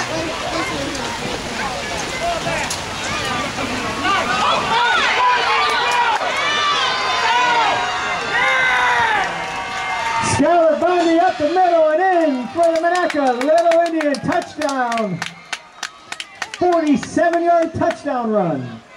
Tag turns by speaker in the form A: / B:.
A: Skylar binding up the middle and in for the Monaca Little Indian touchdown. 47-yard touchdown run.